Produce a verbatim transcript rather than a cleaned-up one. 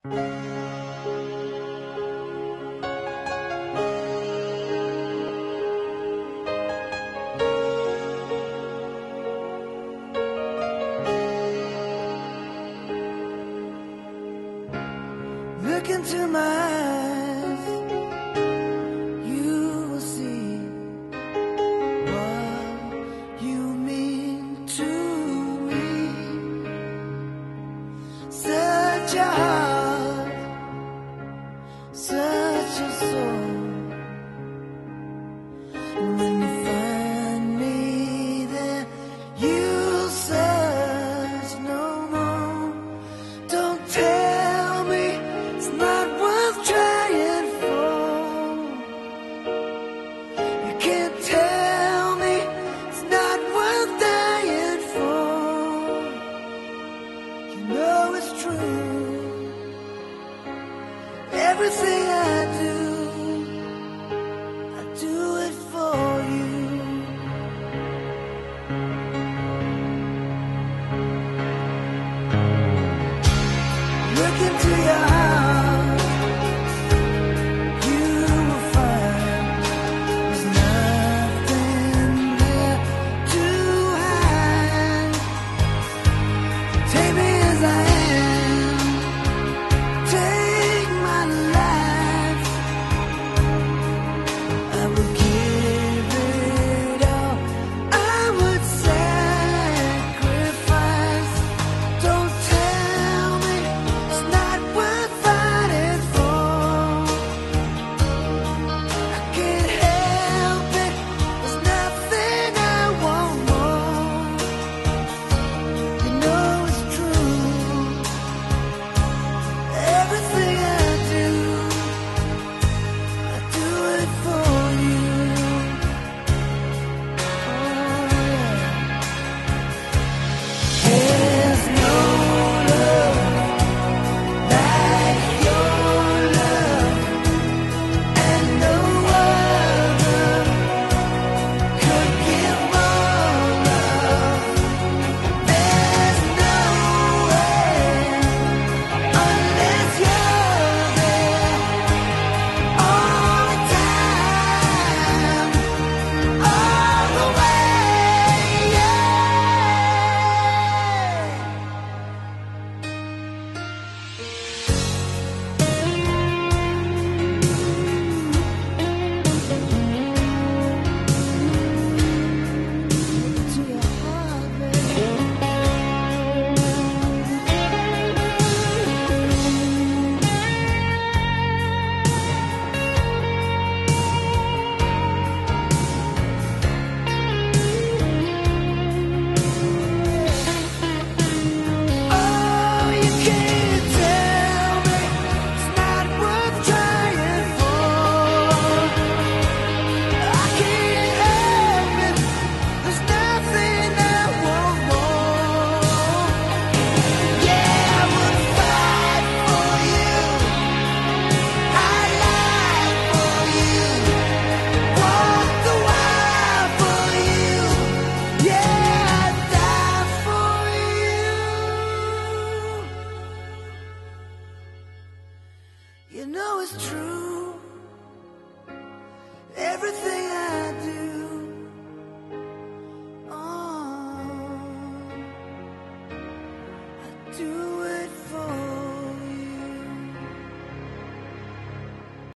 Look into my eyes, you will see what you mean to me. Such a heart, such a soul. And when you find me there, you'll search no more. Don't tell me it's not worth trying for. You can't tell me it's not worth dying for. You know it's true. Everything I do, I do it for you. Look into your heart, you will find there's nothing there to hide. Take me as I am, take my life. I would give it all, I would sacrifice. Don't tell me it's not worth fighting for. I can't help it, there's nothing I want more. You know it's true. Everything I do, I do it for you. Oh yeah. There's no love like your love, and no other could give more love. There's no way unless you're there all the time, all the way. Yeah. To your heart, baby. Oh, you can't tell me it's not worth trying for. I can't help it, there's nothing I want more. Yeah, I would fight for you, I'd lie for you, walk the wire for you. Yeah, I'd die for you. You know it's true.